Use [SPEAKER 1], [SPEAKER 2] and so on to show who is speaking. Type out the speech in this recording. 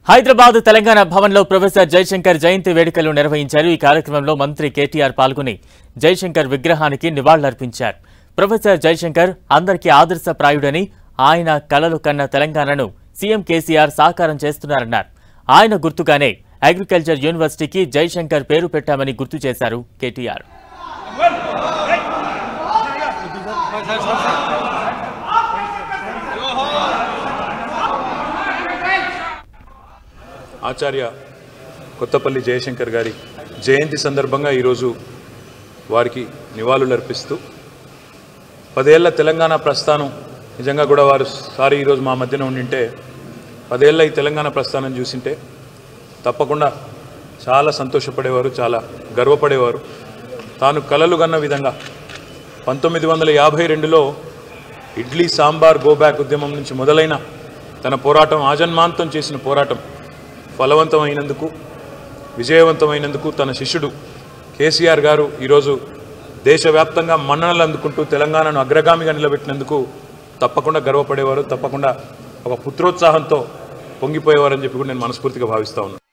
[SPEAKER 1] హైదరాబాద్ తెలంగాణ భవన్లో ప్రొఫెసర్ జయశంకర్ జయంతి వేడుకలు నిర్వహించారు। ఈ కార్యక్రమంలో మంత్రి కేటీఆర్ పాల్గొని జయశంకర్ విగ్రహానికి నివాళులర్పించారు। ప్రొఫెసర్ జయశంకర్ అందరికీ ఆదర్శప్రాయుడని, ఆయన కలలు కన్న తెలంగాణను సీఎం కేసీఆర్ సాకారం చేస్తున్నారన్నారు। ఆయన గుర్తుగానే అగ్రికల్చర్ యూనివర్సిటీకి జయశంకర్ పేరు పెట్టామని గుర్తు చేశారు కేటీఆర్।
[SPEAKER 2] ఆచార్య కొత్తపల్లి జయశంకర్ గారి జయంతి సందర్భంగా ఈరోజు వారికి నివాళులర్పిస్తూ 10 ఏళ్ల తెలంగాణ ప్రస్థానం నిజంగా కూడా వారు ఈరోజు మా మధ్యన ఉండింటే 10 ఏళ్ల ఈ తెలంగాణ ప్రస్థానం చూసింటే తప్పకుండా చాలా సంతోషపడేవారు, చాలా గర్వపడేవారు। తాను కలలు కన్న విధంగా 1952లో ఇడ్లీ సాంబార్ గోబ్యాక్ ఉద్యమం నుంచి మొదలైన తన పోరాటం ఆజన్మాంతం చేసిన పోరాటం ఫలవంతమైనందుకు, విజయవంతమైనందుకు తన శిష్యుడు కేసీఆర్ గారు ఈరోజు దేశవ్యాప్తంగా మన్ననలు అందుకుంటూ తెలంగాణను అగ్రగామిగా నిలబెట్టినందుకు తప్పకుండా గర్వపడేవారు, తప్పకుండా ఒక పుత్రోత్సాహంతో పొంగిపోయేవారని చెప్పి కూడా నేను మనస్ఫూర్తిగా భావిస్తా ఉన్నాను।